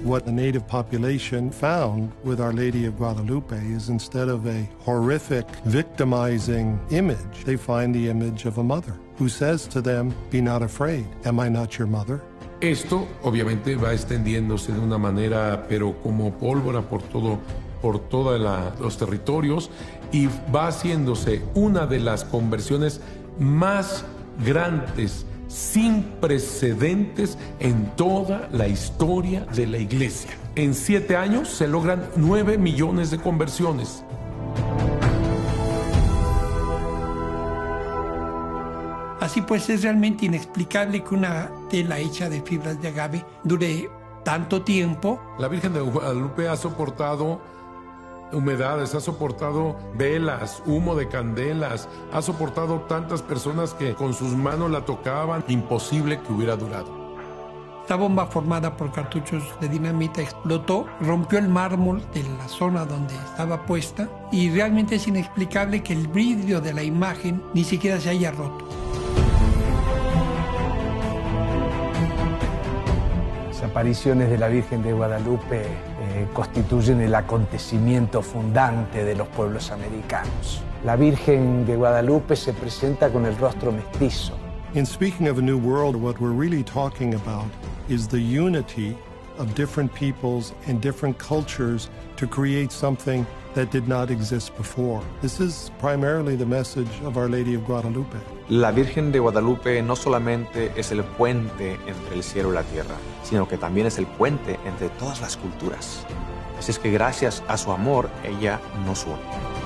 What the native population found with Our Lady of Guadalupe is instead of a horrific, victimizing image, they find the image of a mother who says to them, "Be not afraid. Am I not your mother?" Esto obviamente va extendiéndose de una manera, pero como pólvora por todos los territorios, y va haciéndose una de las conversiones más grandes, sin precedentes en toda la historia de la Iglesia. En 7 años se logran 9 millones de conversiones. Así pues, es realmente inexplicable que una tela hecha de fibras de agave dure tanto tiempo. La Virgen de Guadalupe ha soportado humedades, ha soportado velas, humo de candelas, ha soportado tantas personas que con sus manos la tocaban. Imposible que hubiera durado. Esta bomba formada por cartuchos de dinamita explotó, rompió el mármol de la zona donde estaba puesta y realmente es inexplicable que el vidrio de la imagen ni siquiera se haya roto. Las apariciones de la Virgen de Guadalupe constituyen el acontecimiento fundante de los pueblos americanos. La Virgen de Guadalupe se presenta con el rostro mestizo. In speaking of a new world, what we're really talking about is the unity of different peoples and different cultures to create something that did not exist before. This is primarily the message of Our Lady of Guadalupe. La Virgen de Guadalupe no solamente es el puente entre el cielo y la tierra, sino que también es el puente entre todas las culturas. Así es que gracias a su amor, ella nos une.